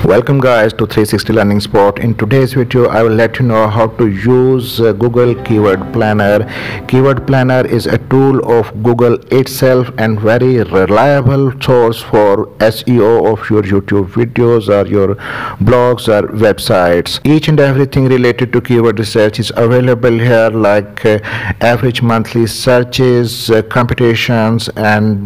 Welcome guys to 360 Learning Spot. In today's video I will let you know how to use Google Keyword Planner. Keyword Planner is a tool of Google itself and very reliable source for SEO of your YouTube videos or your blogs or websites. Each and everything related to keyword research is available here, like average monthly searches, computations, and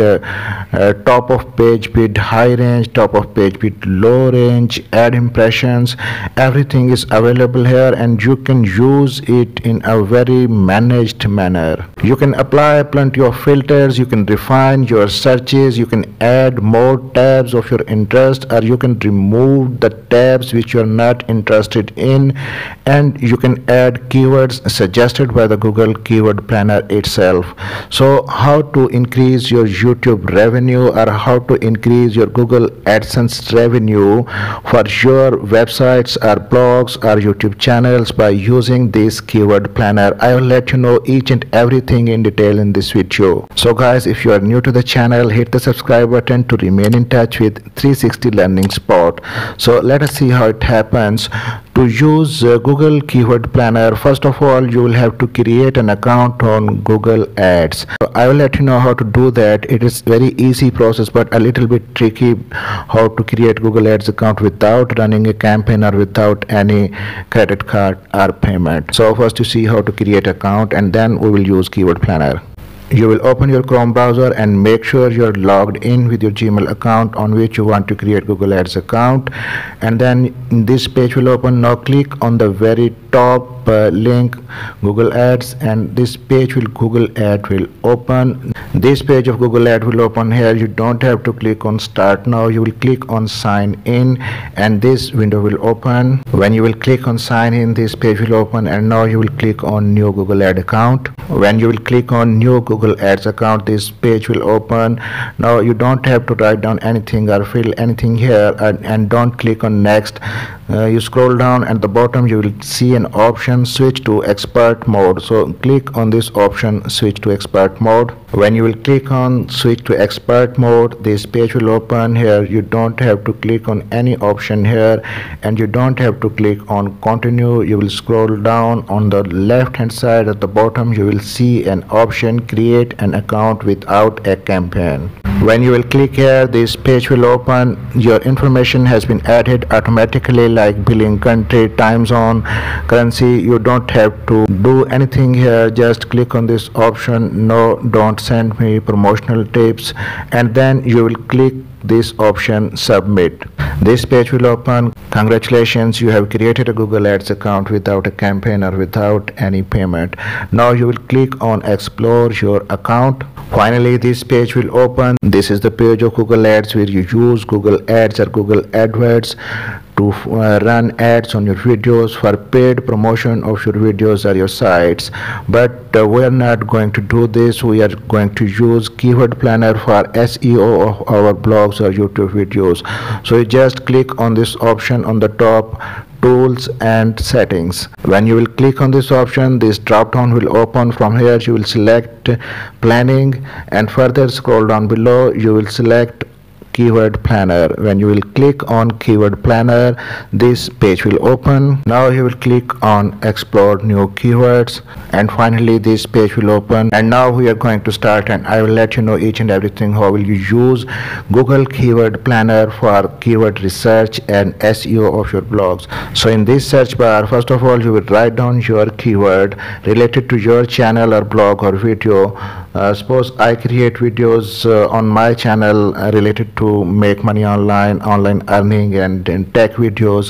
top of page bid high range, top of page bid low range, ad impressions. Everything is available here and you can use it in a very managed manner. You can apply plenty of filters, you can refine your searches, you can add more tabs of your interest, or you can remove the tabs which you are not interested in, and you can add keywords suggested by the Google Keyword Planner itself. So how to increase your YouTube revenue or how to increase your Google AdSense revenue for your websites or blogs or YouTube channels by using this Keyword Planner. I will let you know each and everything in detail in this video. So guys, if you are new to the channel, hit the subscribe button to remain in touch with 360 Learning Spot. So let us see how it happens. To use Google Keyword Planner, first of all you will have to create an account on Google Ads. I will let you know how to do that. It is very easy process but a little bit tricky how to create Google Ads account without running a campaign or without any credit card or payment. So first you see how to create account and then we will use Keyword Planner. You will open your Chrome browser and make sure you're logged in with your Gmail account on which you want to create Google Ads account, and then this page will open. Now click on the very top link Google Ads, and this page will Google Ad will open. This page of Google Ad will open. Here you don't have to click on start now, you will click on sign in and this window will open. When you will click on sign in, this page will open, and now you will click on new Google Ad account. When you will click on new Google Ads account, this page will open. Now you don't have to write down anything or fill anything here, and don't click on next. You scroll down at the bottom, you will see an option switch to expert mode. So click on this option switch to expert mode. When you will click on switch to expert mode, this page will open. Here you don't have to click on any option here, and you don't have to click on continue. You will scroll down on the left hand side at the bottom, you will see an option create an account without a campaign. When you will click here, this page will open. Your information has been added automatically, like billing country, time zone, currency. You don't have to do anything here, just click on this option no, don't send me promotional tips, and then you will click this option submit. This page will open. Congratulations, you have created a Google Ads account without a campaign or without any payment. Now you will click on explore your account. Finally this page will open. This is the page of Google Ads where you use Google Ads or Google AdWords to run ads on your videos for paid promotion of your videos or your sites. But we are not going to do this. We are going to use Keyword Planner for SEO of our blogs or YouTube videos. So you just click on this option on the top, tools and settings. When you will click on this option, this drop down will open. From here you will select planning and further scroll down below, you will select Keyword Planner. When you will click on Keyword Planner, this page will open. Now you will click on explore new keywords, and finally this page will open. And now we are going to start, and I will let you know each and everything how will you use Google Keyword Planner for keyword research and SEO of your blogs. So in this search bar, first of all you will write down your keyword related to your channel or blog or video. Suppose I create videos on my channel related to make money online, online earning, and tech videos.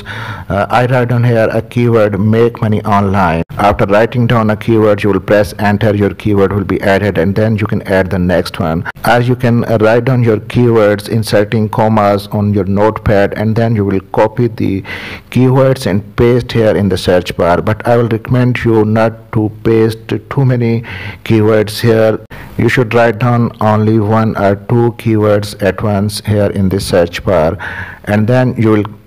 I write down here a keyword make money online. After writing down a keyword, you will press enter, your keyword will be added, and then you can add the next one. Or you can write down your keywords inserting commas on your notepad, and then you will copy the keywords and paste here in the search bar. But I will recommend you not to paste too many keywords here. You should write down only one or two keywords at once here in this search bar, and then you will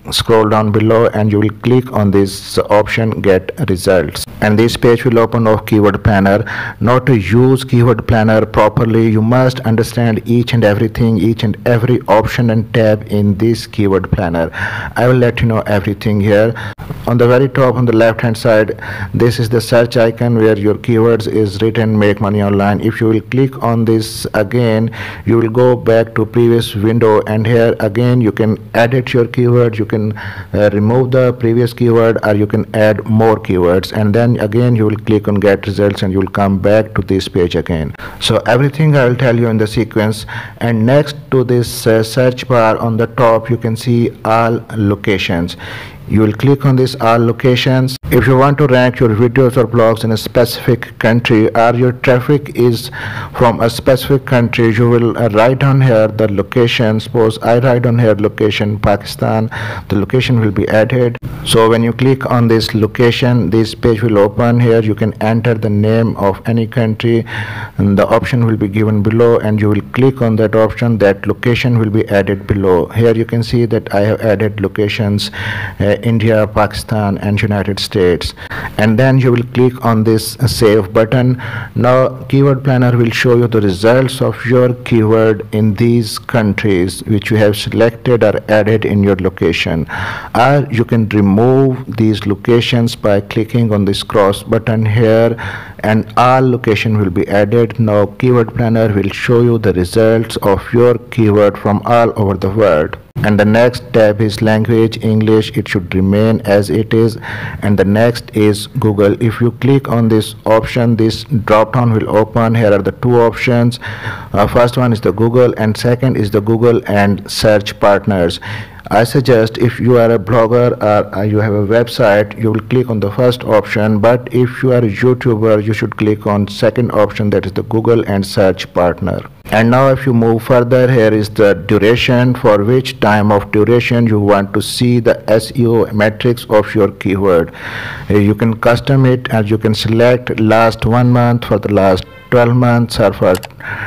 scroll down below and you will click on this option get results, and this page will open of keyword planner. Now to use keyword planner properly, you must understand each and everything, each and every option and tab in this keyword planner. I will let you know everything here. On the very top on the left hand side, this is the search icon where your keywords is written make money online. If you will click on this again, you will go back to previous window, and here again you can edit your keyword, you can remove the previous keyword, or you can add more keywords, and then again you will click on get results and you will come back to this page again. So everything I will tell you in the sequence. And next to this search bar on the top, you can see all locations. You will click on this all locations. If you want to rank your videos or blogs in a specific country, or your traffic is from a specific country, you will write down here the location. Suppose I write on here location Pakistan, the location will be added. So when you click on this location, this page will open. Here you can enter the name of any country, and the option will be given below, and you will click on that option. That location will be added below. Here you can see that I have added locations India, Pakistan and United States, and then you will click on this save button. Now keyword planner will show you the results of your keyword in these countries which you have selected or added in your location, or you can remove these locations by clicking on this cross button here, and all location will be added. Now keyword planner will show you the results of your keyword from all over the world. And the next tab is language English. It should remain as it is. And the next is Google. If you click on this option, this drop down will open. Here are the two options. First one is the Google, and second is the Google and search partners. I suggest if you are a blogger or you have a website, you will click on the first option, but if you are a YouTuber, you should click on second option, that is the Google and search partner. And now if you move further, here is the duration, for which time of duration you want to see the SEO metrics of your keyword. You can custom it, and you can select last 1 month, for the last 12 months, or for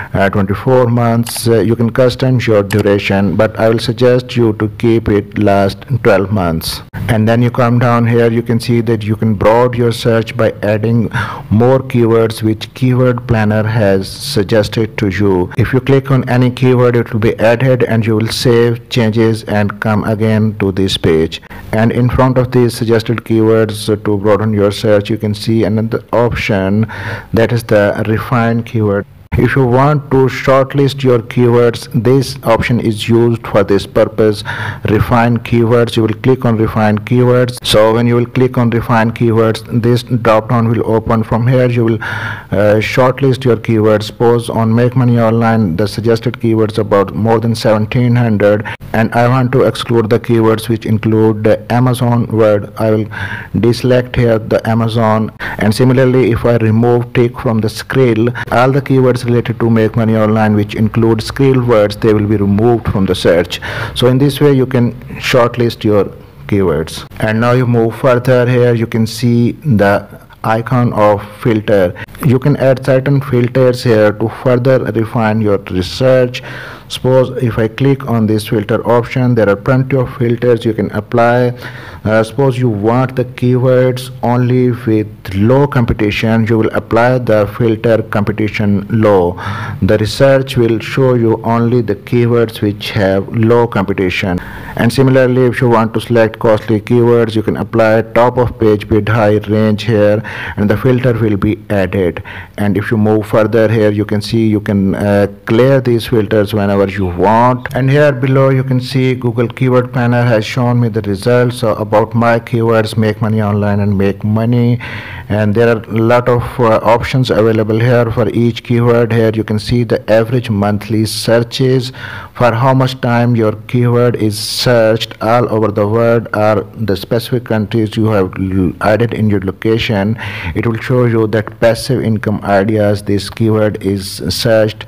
24 months. You can custom your duration, but I will suggest you to keep it last 12 months. And then you come down here, you can see that you can broaden your search by adding more keywords which keyword planner has suggested to you. If you click on any keyword, it will be added, and you will save changes and come again to this page. And in front of these suggested keywords, to broaden your search, you can see another option, that is the refine keyword. If you want to shortlist your keywords, this option is used for this purpose. Refine keywords, you will click on refine keywords. So when you will click on refine keywords, this drop down will open. From here you will shortlist your keywords. Suppose on make money online, the suggested keywords about more than 1700, and I want to exclude the keywords which include the Amazon word. I will deselect here the Amazon, and similarly if I remove tick from the Skrill, all the keywords related to make money online which include Skrill words, they will be removed from the search. So in this way you can shortlist your keywords. And now you move further, here you can see the icon of filter. You can add certain filters here to further refine your research. Suppose if I click on this filter option, there are plenty of filters you can apply. Suppose you want the keywords only with low competition, you will apply the filter competition low. The research will show you only the keywords which have low competition. And similarly, if you want to select costly keywords, you can apply top of page bid high range here, and the filter will be added. And if you move further, here you can see you can clear these filters whenever you want. And here below you can see Google Keyword Planner has shown me the results about my keywords make money online and make money, and there are a lot of options available here for each keyword. Here you can see the average monthly searches, for how much time your keyword is searched all over the world, or the specific countries you have added in your location. It will show you that passive income ideas, this keyword is searched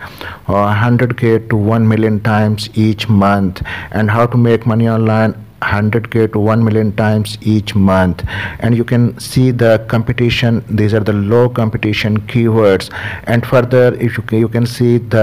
100k to 1 million times each month, and how to make money online 100k to 1 million times each month. And you can see the competition, these are the low competition keywords. And further, if you can see the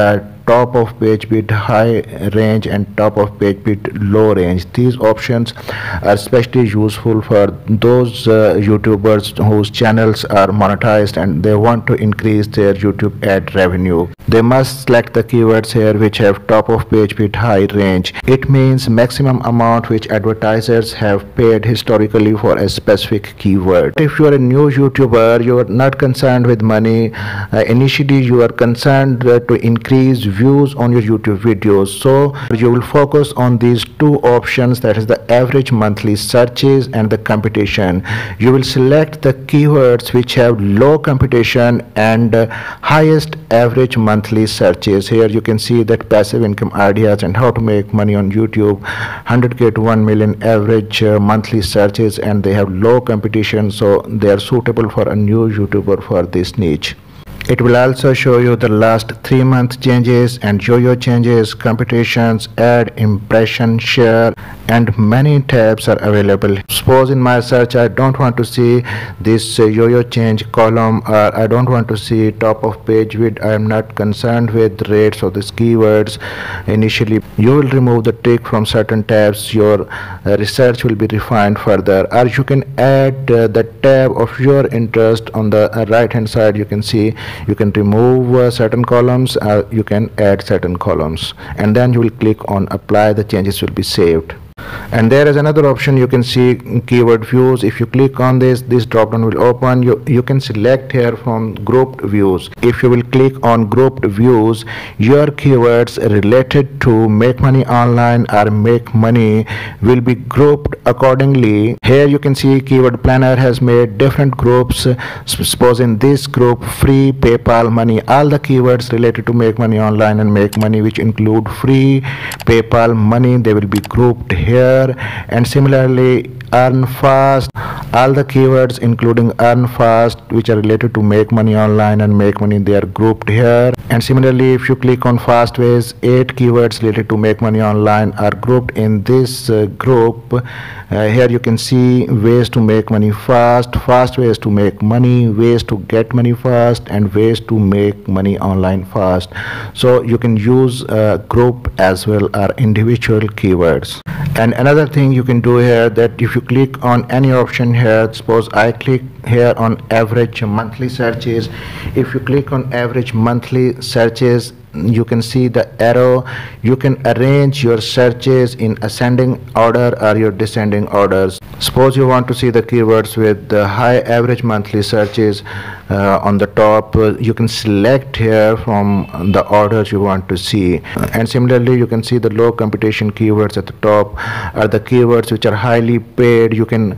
top of page bid high range and top of page bid low range. These options are especially useful for those YouTubers whose channels are monetized and they want to increase their YouTube ad revenue. They must select the keywords here which have top of page bid high range. It means maximum amount which advertisers have paid historically for a specific keyword. If you are a new YouTuber, you are not concerned with money. Initially you are concerned to increase views on your YouTube videos, so you will focus on these two options, that is the average monthly searches and the competition. You will select the keywords which have low competition and highest average monthly searches. Here you can see that passive income ideas and how to make money on YouTube, 100k to 1 million average monthly searches, and they have low competition, so they are suitable for a new YouTuber for this niche. It will also show you the last 3-month changes and yo-yo changes, competitions, ad, impression, share, and many tabs are available. Suppose in my search I don't want to see this yo-yo change column, or I don't want to see top of page bid. I am not concerned with rates or these keywords. Initially you will remove the tick from certain tabs. Your research will be refined further, or you can add the tab of your interest on the right hand side. You can see you can remove certain columns, you can add certain columns, and then you will click on apply. The changes will be saved. And there is another option, you can see keyword views. If you click on this drop down will open. You can select here from grouped views. If you will click on grouped views, your keywords related to make money online or make money will be grouped accordingly. Here you can see keyword planner has made different groups. Suppose in this group free, PayPal, money, all the keywords related to make money online and make money which include free, PayPal, money, they will be grouped here. And similarly earn fast, all the keywords including earn fast which are related to make money online and make money, they are grouped here. And similarly if you click on fast ways, 8 keywords related to make money online are grouped in this group. Here you can see ways to make money fast, fast ways to make money, ways to get money fast, and ways to make money online fast. So you can use group as well or individual keywords. And another thing you can do here, that if you click on any option here, suppose I click here on average monthly searches. If you click on average monthly searches, you can see the arrow. You can arrange your searches in ascending order or your descending orders. Suppose you want to see the keywords with the high average monthly searches on the top, you can select here from the orders you want to see. And similarly you can see the low competition keywords at the top are the keywords which are highly paid. You can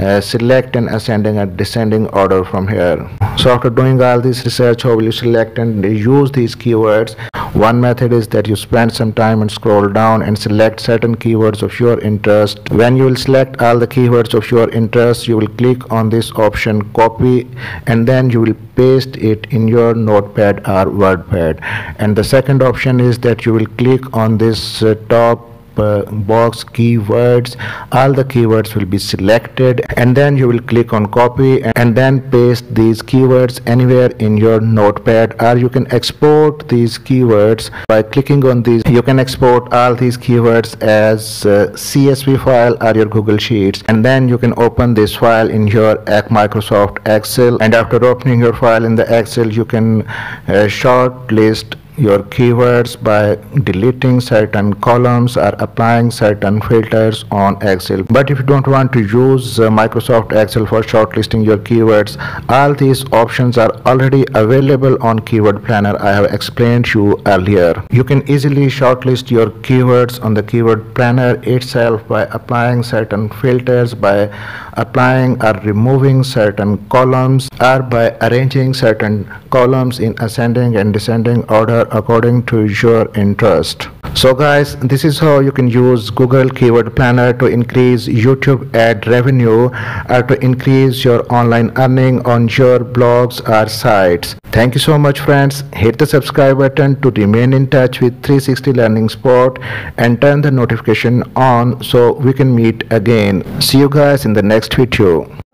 select an ascending and descending order from here. So after doing all this research, how will you select and use these keywords? One method is that you spend some time and scroll down and select certain keywords of your interest. When you will select all the keywords of your interest, you will click on this option copy, and then you will paste it in your notepad or wordpad. And the second option is that you will click on this top box keywords. All the keywords will be selected, and then you will click on copy and then paste these keywords anywhere in your notepad, or you can export these keywords by clicking on these. You can export all these keywords as CSV file or your Google Sheets, and then you can open this file in your Microsoft Excel. And after opening your file in the Excel, you can shortlist your keywords by deleting certain columns or applying certain filters on Excel. But if you don't want to use Microsoft Excel for shortlisting your keywords, all these options are already available on Keyword Planner. I have explained to you earlier. You can easily shortlist your keywords on the Keyword Planner itself by applying certain filters, by applying or removing certain columns, or by arranging certain columns in ascending and descending order according to your interest. So guys, this is how you can use Google Keyword Planner to increase YouTube ad revenue or to increase your online earning on your blogs or sites. Thank you so much friends. Hit the subscribe button to remain in touch with 360 Learning Spot and turn the notification on so we can meet again. See you guys in the next video.